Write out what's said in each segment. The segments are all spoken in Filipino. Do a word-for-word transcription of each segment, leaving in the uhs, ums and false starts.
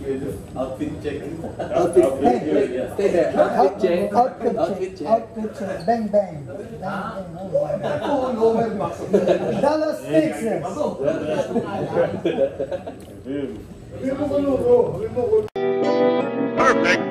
Outfit check. Outfit. Hey, stay there. Outfit check. Outfit Outfit check. check. Outfit check. Bang bang. Bang bang. Oh, Dallas, Texas. Perfect.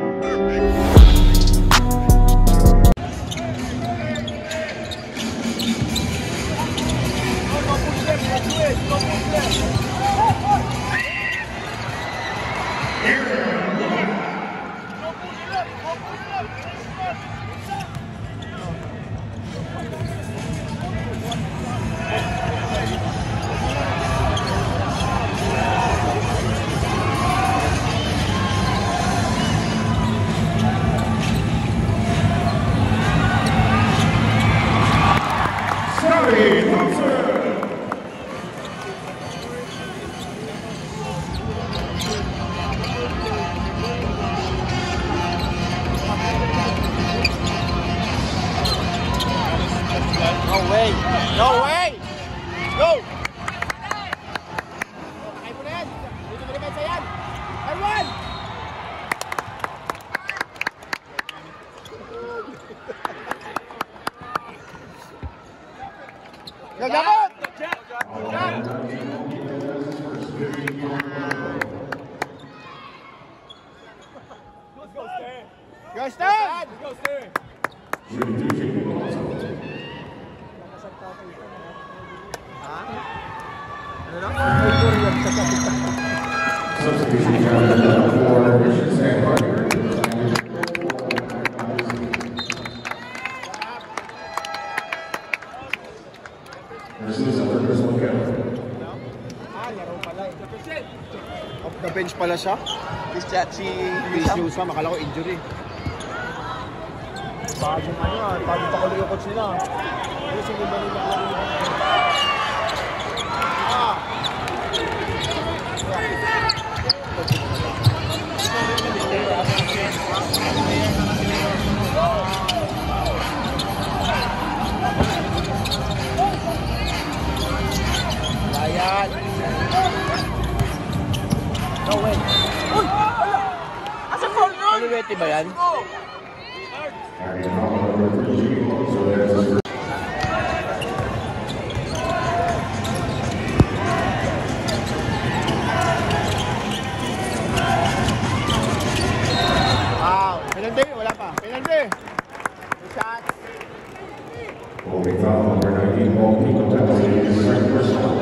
No way! Go! Ay mo na yan! Dito mo naman sa yan! Arwan! Gagabot! Go Stan! Go Stan! Substitution count for Richard Sandberg. Off the bench pala siya. Si si Chris Yusa, makala ko injury. Bagong ano ah, bagong pakulo yung coach nila. Yung sige ba nila ah. Ayan. No way. Uy! Asa foul run? Aliwete ba yan? Wow! Penalty? Wala pa. Penalty! Shot! Holding foul number nineteen, ball Pico penalty is second personal.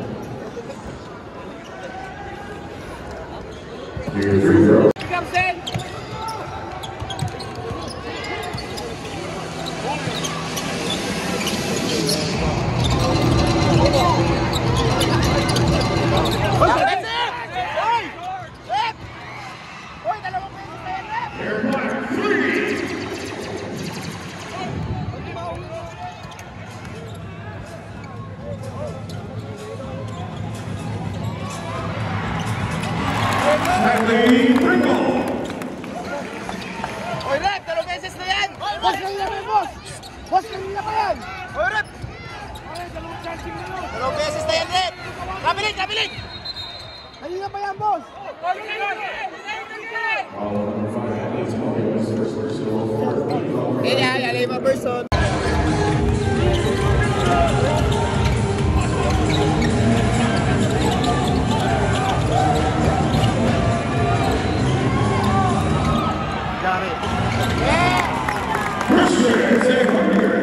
Your free throw. Comes in! That's it! Oy! Rep! Oy, dalawang beses na yan, Rep! Air Black, three! Stanley Pringle. Oy, Rep! Dalawang beses na yan! Boss, kanina pa yan, boss! Boss, kanina pa yan! Oy, Rep! Dalawang beses na yan, Rep! Kabiling, kabiling! Kanina pa yan, boss! Foul number five is Mobius, first personal for Pico. Kaya, yalay mga person. Got it. Christian Sandberg.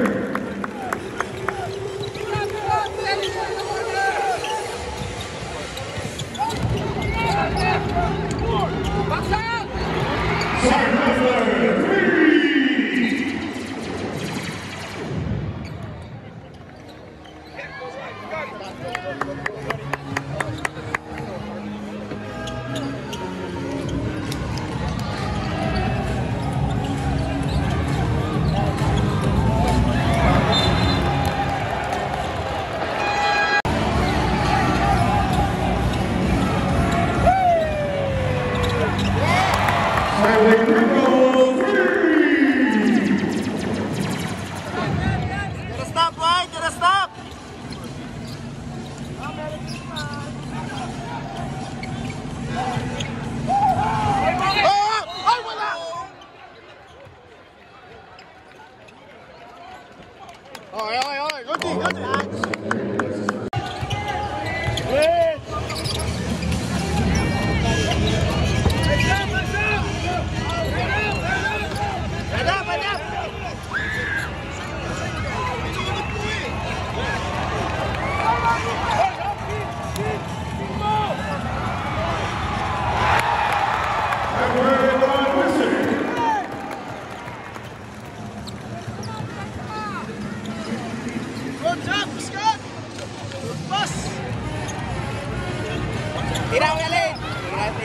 Stop!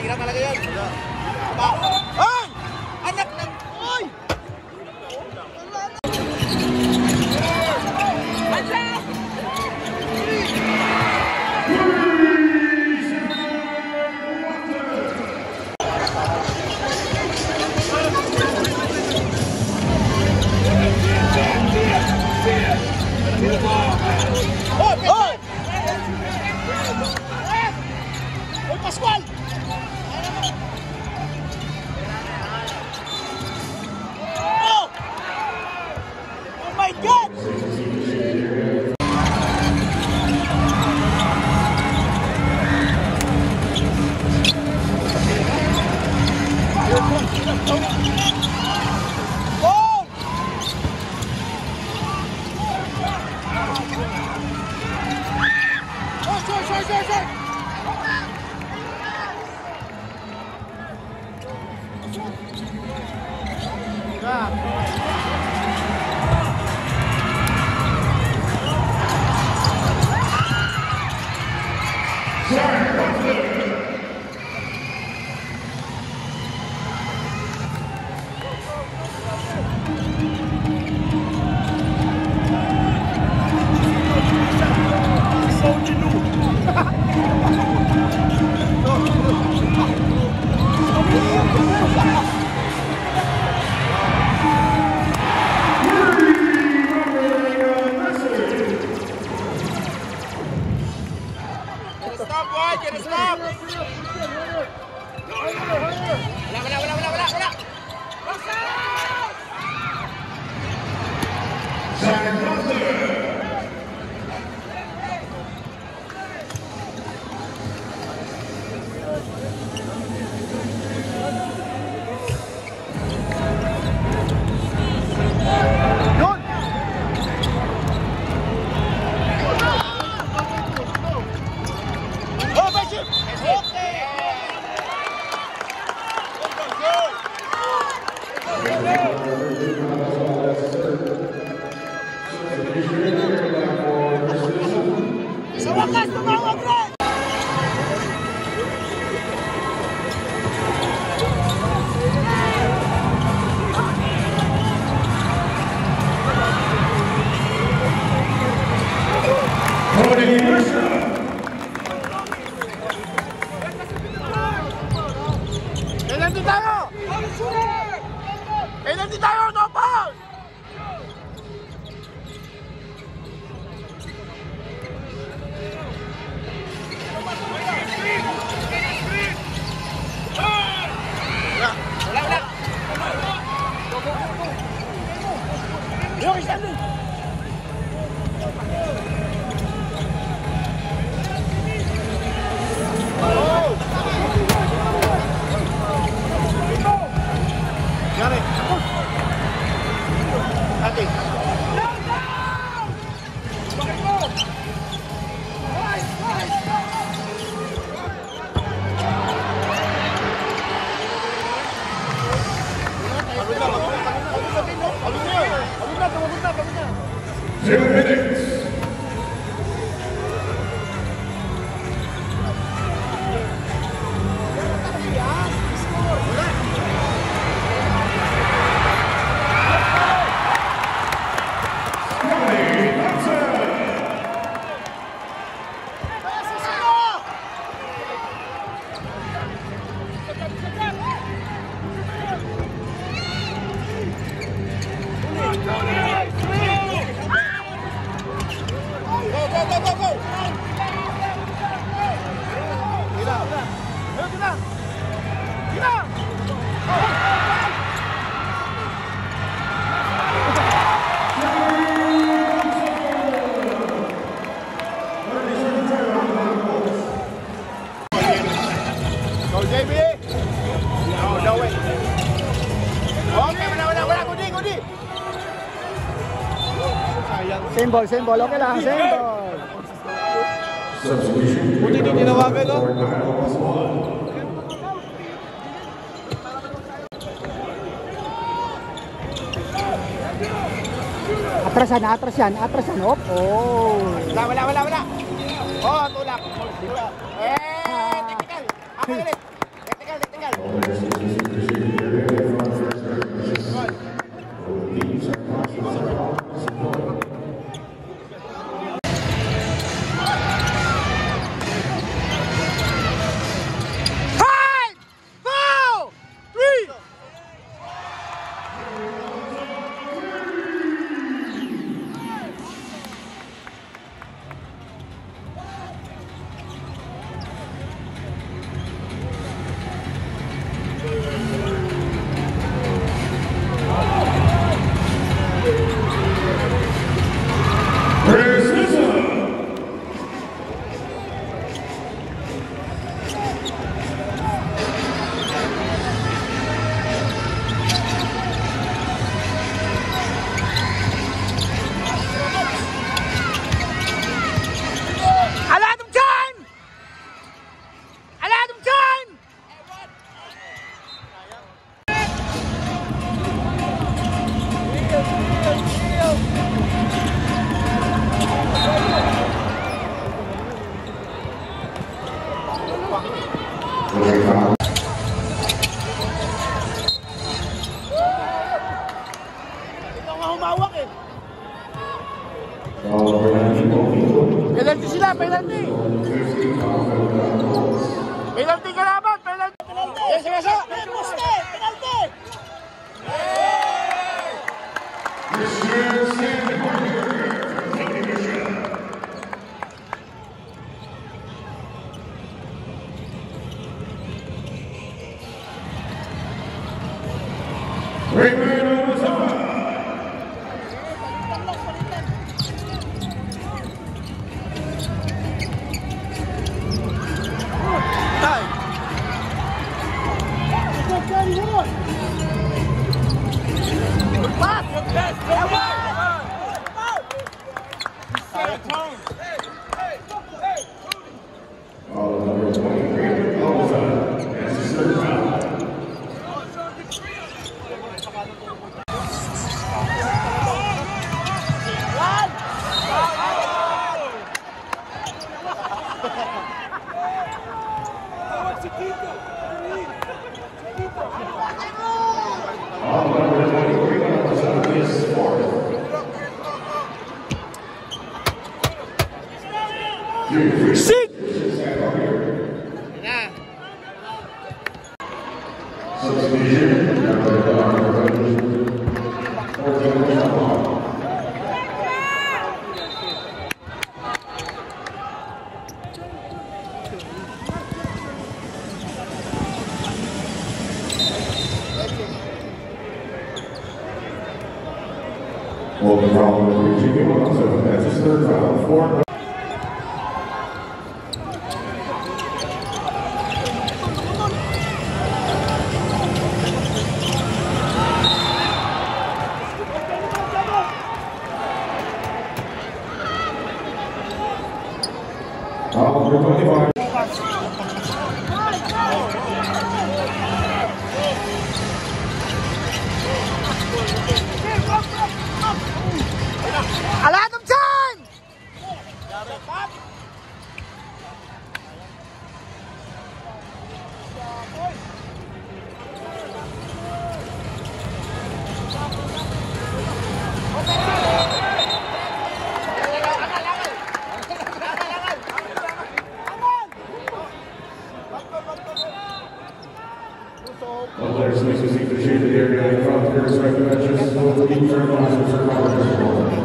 Mahirap talaga yun. Ay! Anak ng... Ay! Pascual! Oh! Oh my God! Oh! Oh, sorry, sorry, sorry, sorry! Stop, boy! Get a stop! Wala, wala, wala, wala, wala, wala! Sa wakas, tumawag rin! Kailan din tayo? Kailan din tayo? No foul! Wala, wala! Yung isa din! Gari! Ate! Bakit mo? Right! Right! Two minutes. Same ball, same ball. Okay lang, same ball. Substitution. Buti di tinawagan, no? Atrasan, atras yan, atras yan. Op. Oh. Wala, wala, wala, wala. Oh, tulak. Tulak. Eh, technical. Ako ulit. na, penalty! Penalty ka naman, penalty! Yes, yes, yes! Penalty! Penalty! Sit! Well, the problem with Virginia Alonso, that's his third foul, four. Foul number twenty-five. A lot of time! Well, there's nice to see the shaded area in front here, so I can just hold the team turn on as a power.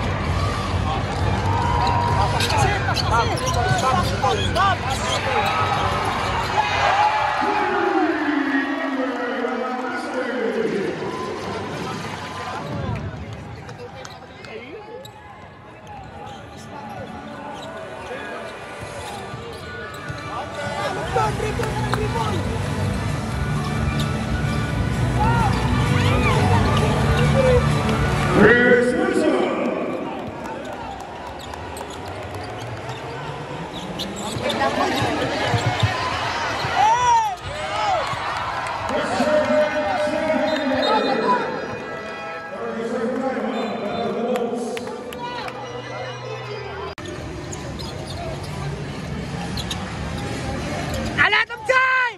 A lot of time!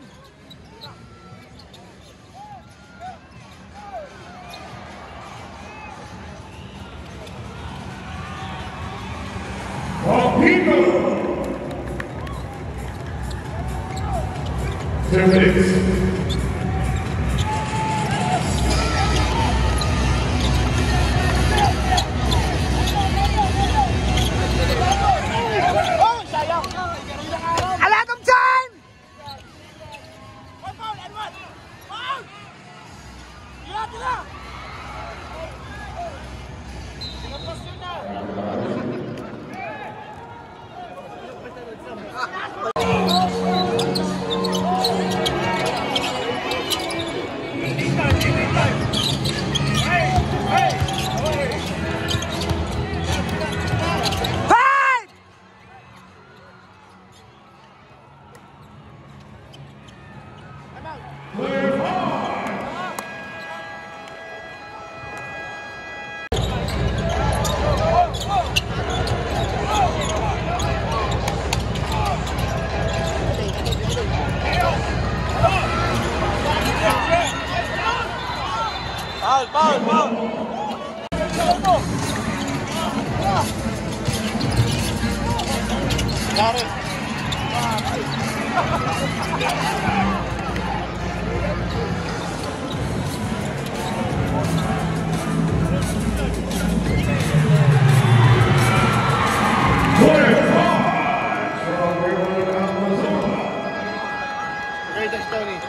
Ten minutes. A lot of time! Five! Foul, foul, foul! dito si Tony.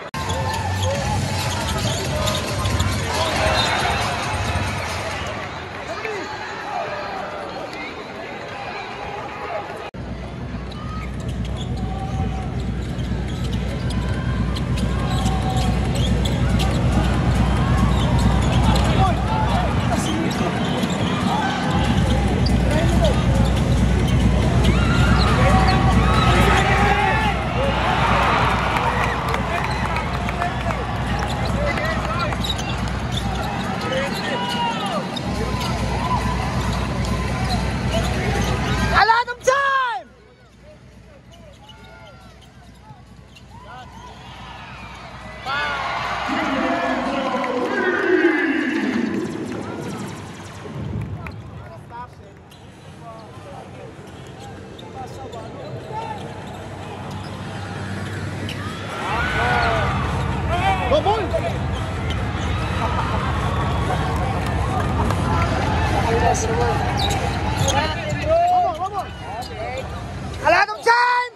Aladong time!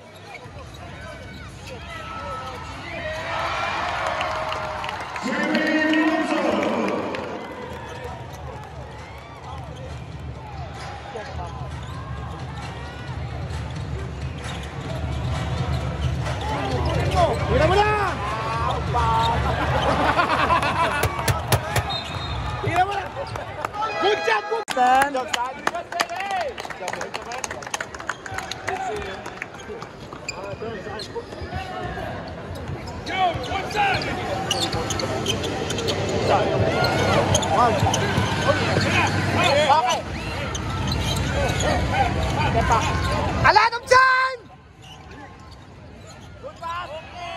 Tira mo na! Tira mo na! Good job! Good job! Okay. Aladong time! Good pass!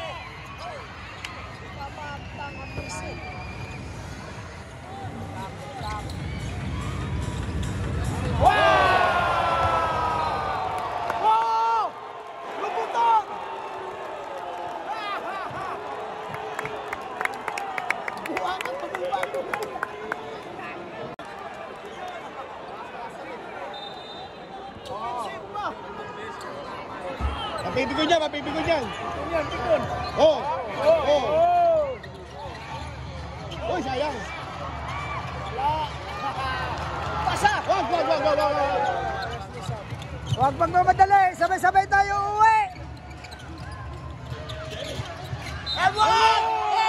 Mapipigon niya, mapipigon niyan. Pigon, pigon. Oh. Oh. Oh. Oy, sayang. Wala. Pasa. Wag, wag, wag, wag, wag. Wag magmamadali, sabay-sabay tayo uwi. Everyone!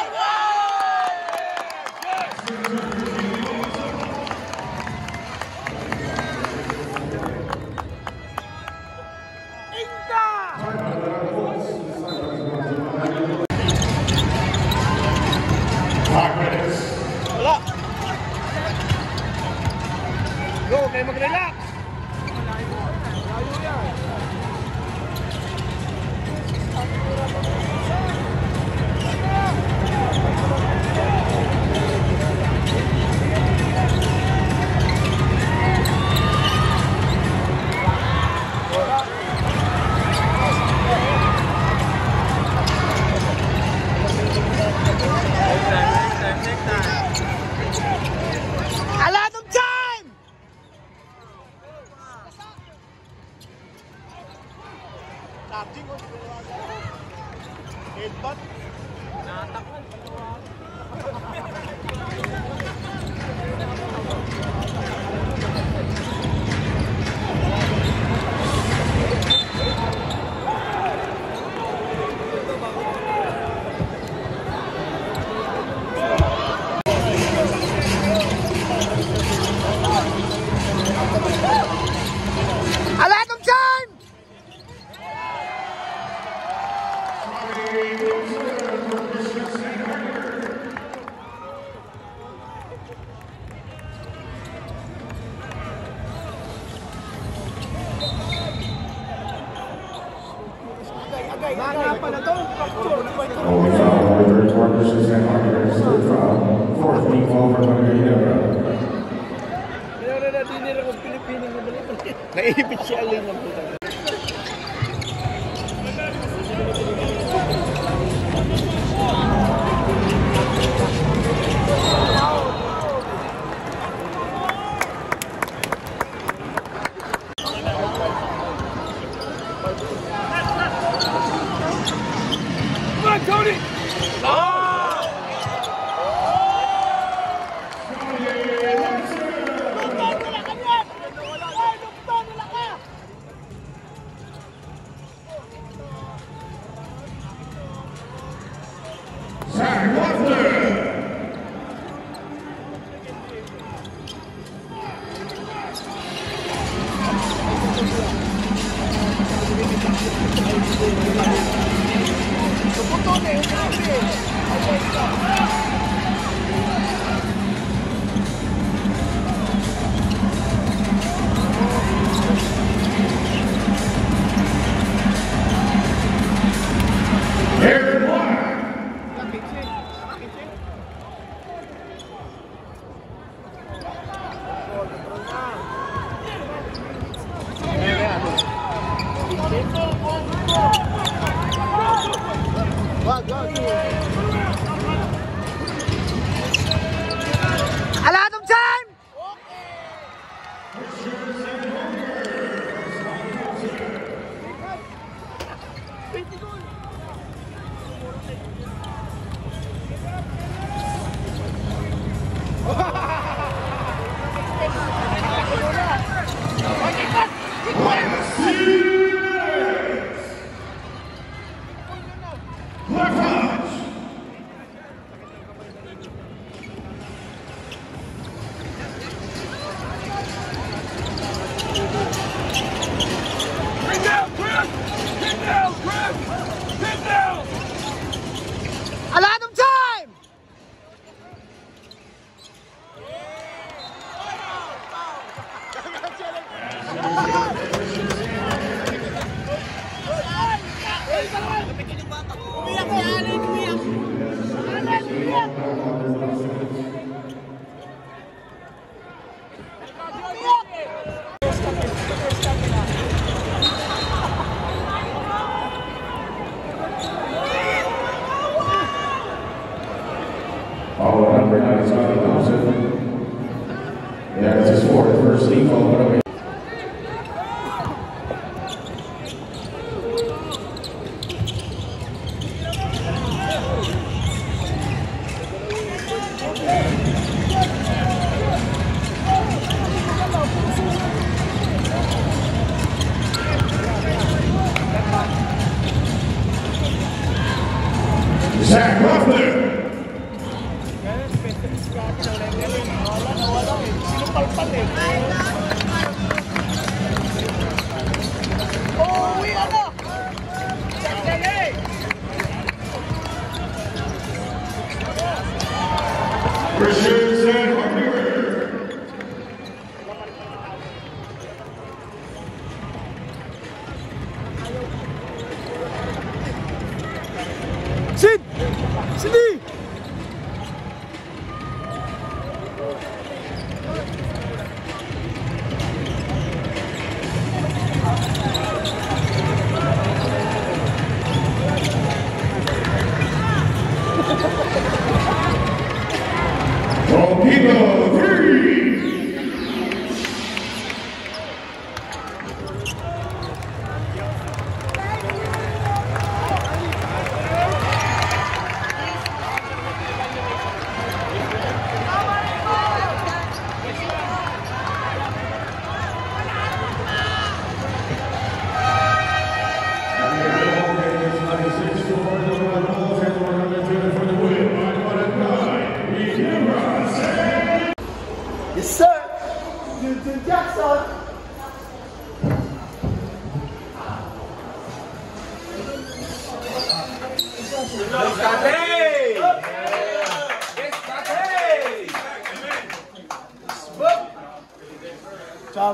Wala. Go, kayo mag-relax. Headbutt. Natakot. Aladong time! Only foul number thirty-one versus San Marcos, third foul, fourth team foul for Manila. Naipit siya alin ng puta. on, Tony! Zach Loeffler. Aaron Black. A lot of time! Left Hodge. Get down, Chris! Get down, Chris! Get down! A lot of time! Followed number nine, Scotty Thompson. Yeah, it's his fourth first team followed by Zach Loeffler. Christian Sandberger. Sid! Sidi! Torpedo three. Yes, sir. Houston Jackson. Chum.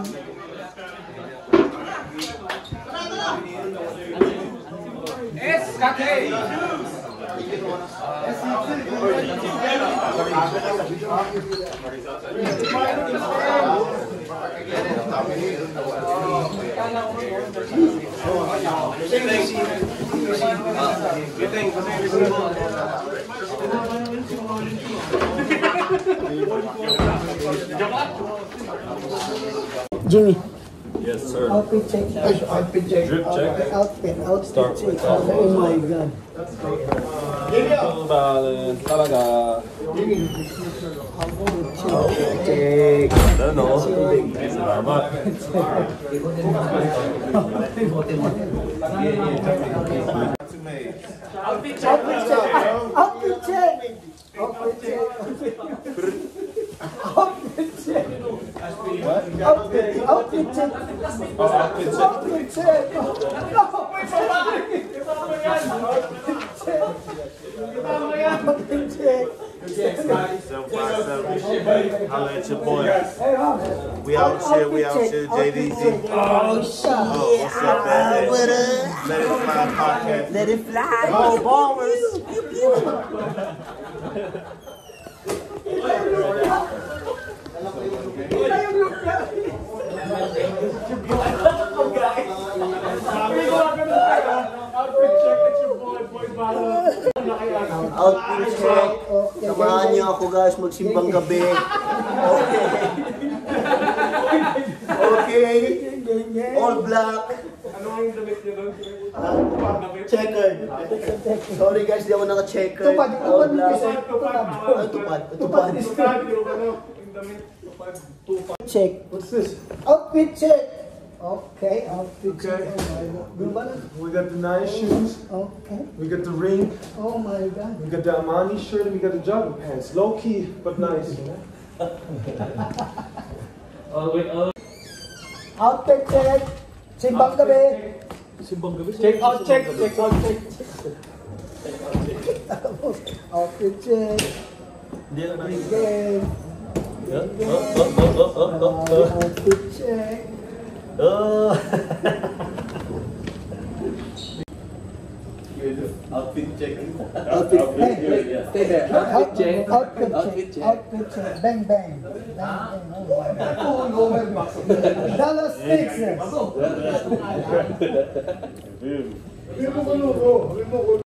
Jimmy, Yes, sir. outfit check. Outfit check. Drip check. Outfit, outfit Start check. with that. Oh my God. Balance talaga. Okay. Ano? Salamat. Outfit check. Outfit check. Outfit check. Outfit check. Outfit, outfit check. Outfit check. Outfit check. seven five seven. Holla at your boy. We out here, we out here, J D Z. Oh, shit. Oh, what's up, man? Let it fly podcast. Let it fly. Oh, bombers. Outfit check. Samahan niyo ako guys magsimbang gabi. Okay. Okay. All black. Ano ang damit niyo doon? Checkered. Sorry guys, di ako naka-checkered. Tupad, All tupad, black. tupad. Ay, tupad. Tupad. Tupad yung ano, yung damit. Tupad. Check. What's this? Outfit check. Okay, outfit check. Okay. Oh my God. Gumana. We got the nice shoes. Okay. We got the ring. Oh my God. We got the Armani shirt and we got the jogging pants. Low key, but nice. Outfit check. Simbang gabi. Check out, check, check out, check. Outfit check. Okay. Outfit check. Outfit check. Outfit. Hey. Stay there. Outfit check. Outfit Outfit check. check. Outfit check. Bang bang. Bang bang. Oh my God. Dallas Texas.